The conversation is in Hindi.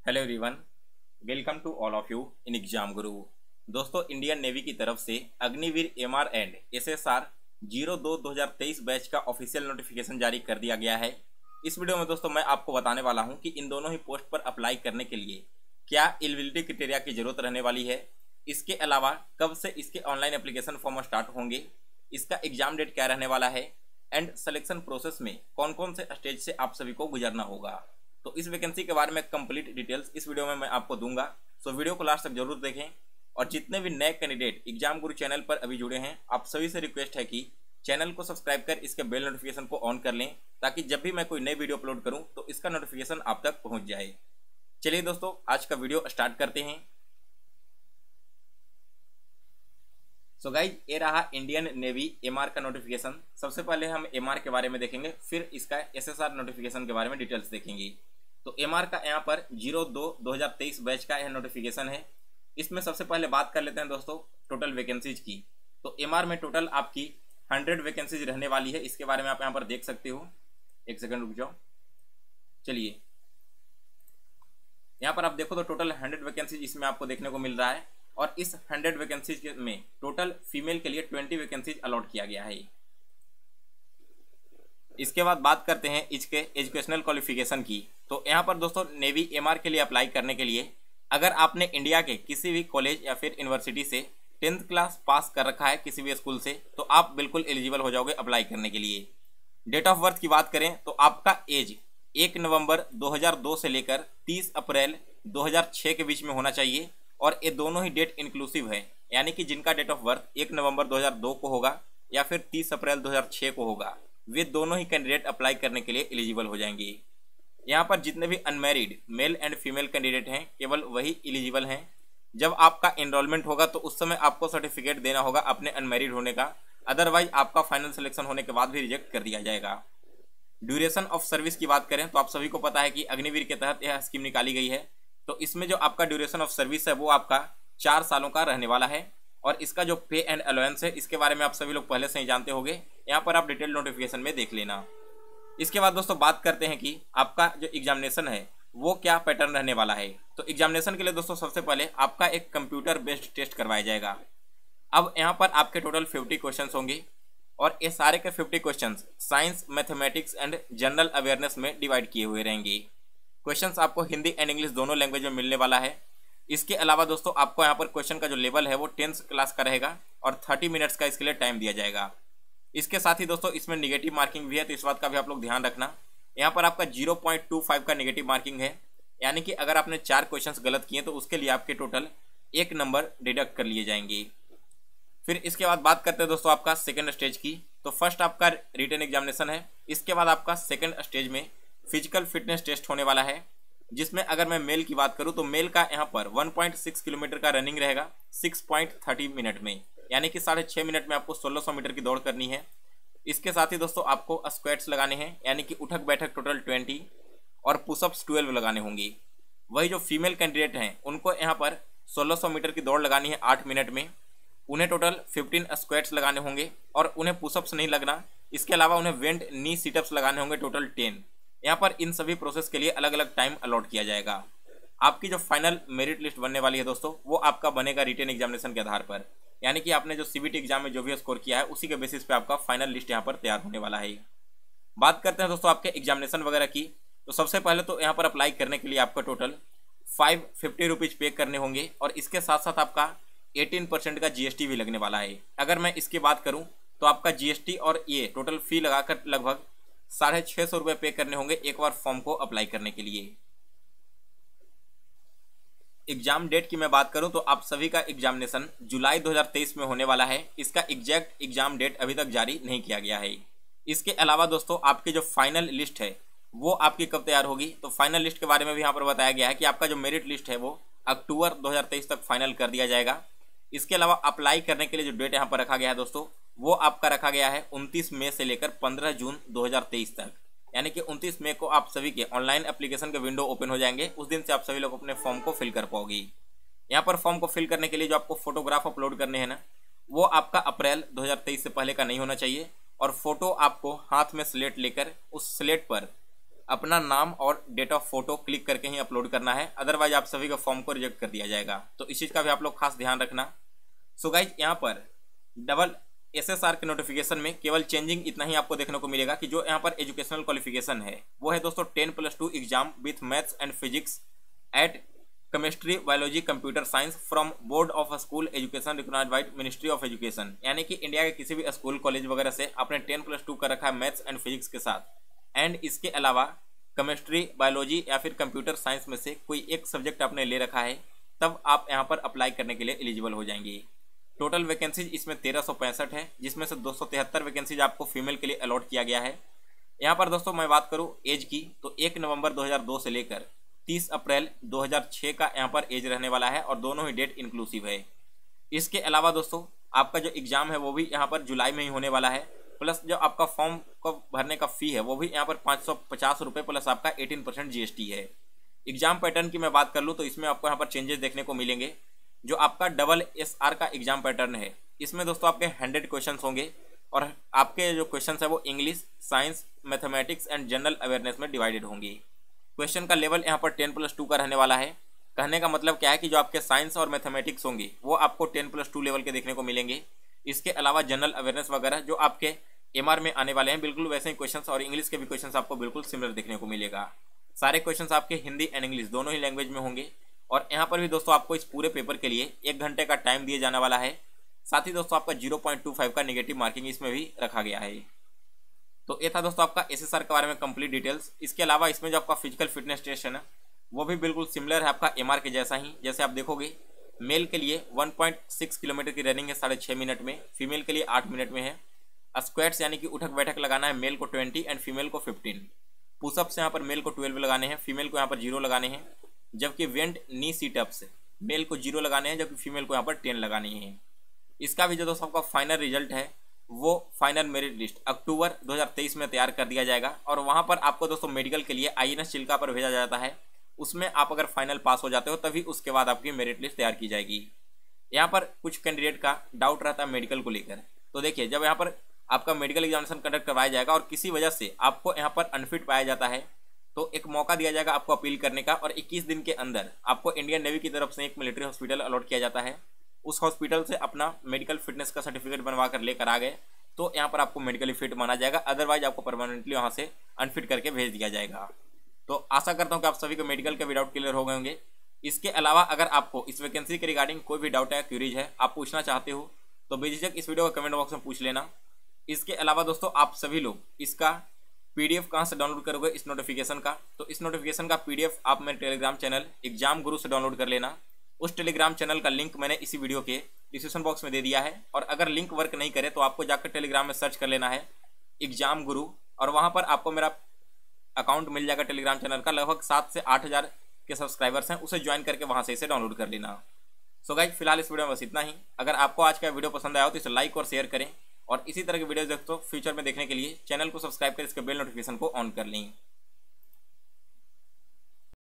Hello everyone, welcome to all of you in exam Guru. दोस्तों, इंडियन नेवी की तरफ से Agniveer MR and SSR 02-2023 batch का ऑफिशियल नोटिफिकेशन जारी कर दिया गया है। इस वीडियो में दोस्तों मैं आपको बताने वाला हूं कि इन दोनों ही पोस्ट पर अप्लाई करने के लिए क्या एलिजिबिलिटी क्राइटेरिया की जरूरत रहने वाली है, इसके अलावा कब से इसके ऑनलाइन एप्लीकेशन फॉर्म स्टार्ट होंगे, इसका एग्जाम डेट क्या रहने वाला है एंड सिलेक्शन प्रोसेस में कौन कौन से स्टेज से आप सभी को गुजरना होगा। तो इस वैकेंसी के बारे में कंप्लीट डिटेल्स इस वीडियो में मैं आपको दूंगा। सो वीडियो को लास्ट तक जरूर देखें। और जितने भी नए कैंडिडेट एग्जाम गुरु चैनल पर अभी जुड़े हैं, आप सभी से रिक्वेस्ट है कि चैनल को सब्सक्राइब कर इसके बेल नोटिफिकेशन को ऑन कर लें, ताकि जब भी मैं कोई नई वीडियो अपलोड करूं तो इसका नोटिफिकेशन आप तक पहुंच जाए। चलिए दोस्तों, आज का वीडियो स्टार्ट करते हैं। सो गाइज, ये रहा इंडियन नेवी एमआर का नोटिफिकेशन। सबसे पहले हम एमआर के बारे में देखेंगे, फिर इसका एसएसआर नोटिफिकेशन के बारे में डिटेल्स देखेंगे। तो एमआर का यहाँ पर 02-2023 बैच का यह नोटिफिकेशन है। इसमें सबसे पहले बात कर लेते हैं दोस्तों टोटल वैकेंसीज की। तो एमआर में टोटल आपकी 100 वैकेंसीज रहने वाली है। इसके बारे में आप यहाँ पर देख सकते हो। एक सेकंड रुक जाओ। चलिए, यहाँ पर आप देखो तो टोटल 100 वैकेंसीज इसमें आपको देखने को मिल रहा है। और इस 100 वैकेंसीज में टोटल फीमेल के लिए 20 वैकेंसीज अलॉट किया गया है। इसके बाद बात करते हैं इसके एजुकेशनल क्वालिफिकेशन की। तो यहाँ पर दोस्तों नेवी एमआर के लिए अप्लाई करने के लिए अगर आपने इंडिया के किसी भी कॉलेज या फिर यूनिवर्सिटी से 10th क्लास पास कर रखा है किसी भी स्कूल से, तो आप बिल्कुल एलिजिबल हो जाओगे अप्लाई करने के लिए। डेट ऑफ बर्थ की बात करें तो आपका एज 1 नवंबर 2002 से लेकर 30 अप्रैल 2006 के बीच में होना चाहिए। और ये दोनों ही डेट इंक्लूसिव है, यानी कि जिनका डेट ऑफ बर्थ 1 नवंबर 2002 को होगा या फिर 30 अप्रैल 2006 को होगा, वे दोनों ही कैंडिडेट अप्लाई करने के लिए एलिजिबल हो जाएंगे। यहाँ पर जितने भी unmarried male and female candidate हैं, केवल वही एलिजिबल हैं। जब आपका एनरोलमेंट होगा तो उस समय आपको सर्टिफिकेट देना होगा अपने अनमैरिड होने का, अदरवाइज आपका फाइनल सिलेक्शन होने के बाद भी रिजेक्ट कर दिया जाएगा। ड्यूरेशन ऑफ सर्विस की बात करें तो आप सभी को पता है कि अग्निवीर के तहत यह स्कीम निकाली गई है। तो इसमें जो आपका ड्यूरेशन ऑफ सर्विस है वो आपका 4 सालों का रहने वाला है। और इसका जो पे एंड अलाउंस है, इसके बारे में आप सभी लोग पहले से ही जानते होंगे। यहाँ पर आप डिटेल नोटिफिकेशन में देख लेना। इसके बाद दोस्तों बात करते हैं कि आपका जो एग्जामिनेशन है वो क्या पैटर्न रहने वाला है। तो एग्जामिनेशन के लिए दोस्तों सबसे पहले आपका एक कंप्यूटर बेस्ड टेस्ट करवाया जाएगा। अब यहाँ पर आपके टोटल 50 क्वेश्चन होंगे और ये सारे के 50 question science, mathematics and general awareness में डिवाइड किए हुए रहेंगे। क्वेश्चंस आपको हिंदी एंड इंग्लिश दोनों लैंग्वेज में मिलने वाला है। इसके अलावा दोस्तों आपको यहाँ पर क्वेश्चन का जो लेवल है वो 10th क्लास का रहेगा और 30 मिनट्स का इसके लिए टाइम दिया जाएगा। इसके साथ ही दोस्तों इसमें निगेटिव मार्किंग भी है, तो इस बात का भी आप लोग ध्यान रखना। यहाँ पर आपका 0.25 का निगेटिव मार्किंग है, यानी कि अगर आपने 4 क्वेश्चन गलत किए तो उसके लिए आपके टोटल 1 नंबर डिडक्ट कर लिए जाएंगे। फिर इसके बाद बात करते हैं दोस्तों आपका सेकेंड स्टेज की। तो फर्स्ट आपका रिटन एग्जामिनेशन है। इसके बाद आपका सेकेंड स्टेज में फिजिकल फिटनेस टेस्ट होने वाला है, जिसमें अगर मैं मेल की बात करूं तो मेल का यहाँ पर 1.6 किलोमीटर का रनिंग रहेगा 6.30 मिनट में, यानी कि 6.5 मिनट में आपको 1600 मीटर की दौड़ करनी है। इसके साथ ही दोस्तों आपको स्क्वाट्स लगाने हैं, यानी कि उठक बैठक टोटल 20 और पुशअप्स 12 लगाने होंगे। वही जो फीमेल कैंडिडेट हैं उनको यहाँ पर 1600 मीटर की दौड़ लगानी है 8 मिनट में। उन्हें टोटल 15 स्क्वाट्स लगाने होंगे और उन्हें पुशअप्स नहीं लगना। इसके अलावा उन्हें वेंट नी सिटअप्स लगाने होंगे टोटल 10। यहाँ पर इन सभी प्रोसेस के लिए अलग अलग टाइम अलॉट किया जाएगा। आपकी जो फाइनल मेरिट लिस्ट बनने वाली है दोस्तों वो आपका बनेगा रिटन एग्जामिनेशन के आधार पर, यानी कि आपने जो सीबीटी एग्जाम में जो भी स्कोर किया है उसी के बेसिस पे आपका फाइनल लिस्ट यहाँ पर तैयार होने वाला है। बात करते हैं दोस्तों आपके एग्जामिनेशन वगैरह की। तो सबसे पहले तो यहाँ पर अप्लाई करने के लिए आपका टोटल 550 रुपीज़ पे करने होंगे और इसके साथ साथ आपका 18% का जीएसटी भी लगने वाला है। अगर मैं इसकी बात करूँ तो आपका जीएसटी और ये टोटल फी लगाकर लगभग 650 रुपये पे करने होंगे एक बार फॉर्म को अप्लाई करने के लिए। एग्जाम डेट की मैं बात करूं तो आप सभी का एग्जामिनेशन जुलाई 2023 में होने वाला है। इसका एग्जैक्ट एग्जाम डेट अभी तक जारी नहीं किया गया है। इसके अलावा दोस्तों आपकी जो फाइनल लिस्ट है वो आपकी कब तैयार होगी, तो फाइनल लिस्ट के बारे में भी यहाँ पर बताया गया है कि आपका जो मेरिट लिस्ट है वो अक्टूबर 2023 तक फाइनल कर दिया जाएगा। इसके अलावा अप्लाई करने के लिए जो डेट यहाँ पर रखा गया है दोस्तों वो आपका रखा गया है 29 मई से लेकर 15 जून 2023 तक, यानी कि 29 मई को आप सभी के ऑनलाइन एप्लीकेशन के विंडो ओपन हो जाएंगे। उस दिन से आप सभी लोग अपने फॉर्म को फिल कर पाओगे। यहाँ पर फॉर्म को फिल करने के लिए जो आपको फोटोग्राफ अपलोड करने हैं ना, वो आपका अप्रैल 2023 से पहले का नहीं होना चाहिए। और फोटो आपको हाथ में स्लेट लेकर उस स्लेट पर अपना नाम और डेट ऑफ फोटो क्लिक करके ही अपलोड करना है, अदरवाइज आप सभी का फॉर्म को रिजेक्ट कर दिया जाएगा। तो इस चीज़ का भी आप लोग खास ध्यान रखना। सो गाइज यहाँ पर डबल SSR के नोटिफिकेशन में केवल चेंजिंग इतना ही आपको देखने को मिलेगा कि जो यहाँ पर एजुकेशनल क्वालिफिकेशन है वो है दोस्तों 10+2 exam with maths and physics at chemistry biology computer science from board of school education recognised by ministry of education. यानी कि इंडिया के किसी भी स्कूल कॉलेज वगैरह से आपने 10+2 कर रखा है मैथ्स एंड फिजिक्स के साथ, एंड इसके अलावा केमिस्ट्री बायोलॉजी या फिर कंप्यूटर साइंस में से कोई एक सब्जेक्ट आपने ले रखा है, तब आप यहाँ पर अप्लाई करने के लिए एलिजिबल हो जाएंगे। टोटल वैकेंसीज इसमें 1365 है, जिसमें से 273 वैकेंसीज आपको फीमेल के लिए अलॉट किया गया है। यहाँ पर दोस्तों मैं बात करूँ एज की तो 1 नवंबर 2002 से लेकर 30 अप्रैल 2006 का यहाँ पर एज रहने वाला है और दोनों ही डेट इंक्लूसिव है। इसके अलावा दोस्तों आपका जो एग्जाम है वो भी यहाँ पर जुलाई में ही होने वाला है, प्लस जो आपका फॉर्म को भरने का फ़ी है वो भी यहाँ पर 550 रुपये प्लस आपका 18% GST है। एग्जाम पैटर्न की मैं बात कर लूँ तो इसमें आपको यहाँ पर चेंजेस देखने को मिलेंगे। जो आपका SSR का एग्जाम पैटर्न है इसमें दोस्तों आपके 100 क्वेश्चन होंगे और आपके जो क्वेश्चन है वो English, science, mathematics and general awareness में डिवाइडेड होंगे। क्वेश्चन का लेवल यहाँ पर 10+2 का रहने वाला है। कहने का मतलब क्या है कि जो आपके साइंस और मैथमेटिक्स होंगे वो आपको 10+2 लेवल के देखने को मिलेंगे। इसके अलावा जनरल अवेयरनेस वगैरह जो आपके MR में आने वाले हैं बिल्कुल वैसे ही क्वेश्चंस और इंग्लिश के भी क्वेश्चंस आपको बिल्कुल सिमिलर देखने को मिलेगा। सारे क्वेश्चंस आपके हिंदी एंड इंग्लिश दोनों ही लैंग्वेज में होंगे और यहाँ पर भी दोस्तों आपको इस पूरे पेपर के लिए 1 घंटे का टाइम दिया जाने वाला है। साथ ही दोस्तों आपका 0.25 का नेगेटिव मार्किंग इसमें भी रखा गया है। तो ये था दोस्तों आपका SSR के बारे में कंप्लीट डिटेल्स। इसके अलावा इसमें जो आपका फिजिकल फिटनेस टेस्ट है ना वो भी बिल्कुल सिमिलर है आपका MR के जैसा ही। जैसे आप देखोगे मेल के लिए 1.6 किलोमीटर की रनिंग है 6.5 मिनट में, फीमेल के लिए 8 मिनट में है। स्क्वाट्स यानी कि उठक बैठक लगाना है मेल को 20 एंड फीमेल को 15। पुशअप्स यहाँ पर मेल को 12 लगाने हैं, फीमेल को यहाँ पर 0 लगाने हैं। जबकि वेंट नी सीटअप्स मेल को 0 लगाने हैं जबकि फीमेल को यहाँ पर 10 लगानी है। इसका भी जो दोस्तों आपका फाइनल रिजल्ट है वो फाइनल मेरिट लिस्ट अक्टूबर 2023 में तैयार कर दिया जाएगा और वहाँ पर आपको दोस्तों मेडिकल के लिए INS चिल्का पर भेजा जाता है। उसमें आप अगर फाइनल पास हो जाते हो तभी उसके बाद आपकी मेरिट लिस्ट तैयार की जाएगी। यहाँ पर कुछ कैंडिडेट का डाउट रहता है मेडिकल को लेकर। तो देखिए जब यहाँ पर आपका मेडिकल एग्जामिनेशन कंडक्ट करवाया जाएगा और किसी वजह से आपको यहाँ पर अनफिट पाया जाता है तो एक मौका दिया जाएगा आपको अपील करने का और 21 दिन के अंदर आपको इंडियन नेवी की तरफ से एक मिलिट्री हॉस्पिटल अलॉट किया जाता है। उस हॉस्पिटल से अपना मेडिकल फिटनेस का सर्टिफिकेट बनवा कर लेकर आ गए तो यहाँ पर आपको मेडिकली फिट माना जाएगा, अदरवाइज आपको परमानेंटली वहाँ से अनफिट करके भेज दिया जाएगा। तो आशा करता हूँ कि आप सभी को मेडिकल के भी डाउट क्लियर हो गए होंगे। इसके अलावा अगर आपको इस वैकेंसी के रिगार्डिंग कोई भी डाउट है, क्यूरीज है, आप पूछना चाहते हो तो बेझिझक इस वीडियो को कमेंट बॉक्स में पूछ लेना। इसके अलावा दोस्तों आप सभी लोग इसका PDF कहाँ से डाउनलोड करोगे इस नोटिफिकेशन का, तो इस नोटिफिकेशन का PDF आप मेरे टेलीग्राम चैनल एग्जाम गुरु से डाउनलोड कर लेना। उस टेलीग्राम चैनल का लिंक मैंने इसी वीडियो के डिस्क्रिप्शन बॉक्स में दे दिया है और अगर लिंक वर्क नहीं करे तो आपको जाकर टेलीग्राम में सर्च कर लेना है एग्जाम गुरु और वहाँ पर आपको मेरा अकाउंट मिल जाएगा टेलीग्राम चैनल का। लगभग 7 से 8 हज़ार के सब्सक्राइबर्स हैं, उसे ज्वाइन करके वहाँ से इसे डाउनलोड कर लेना। सो गाइस फिलहाल इस वीडियो में बस इतना ही। अगर आपको आज का वीडियो पसंद आया हो तो इसे लाइक और शेयर करें और इसी तरह के वीडियो दोस्तों फ्यूचर में देखने के लिए चैनल को सब्सक्राइब कर इसके बेल नोटिफिकेशन को ऑन कर लें।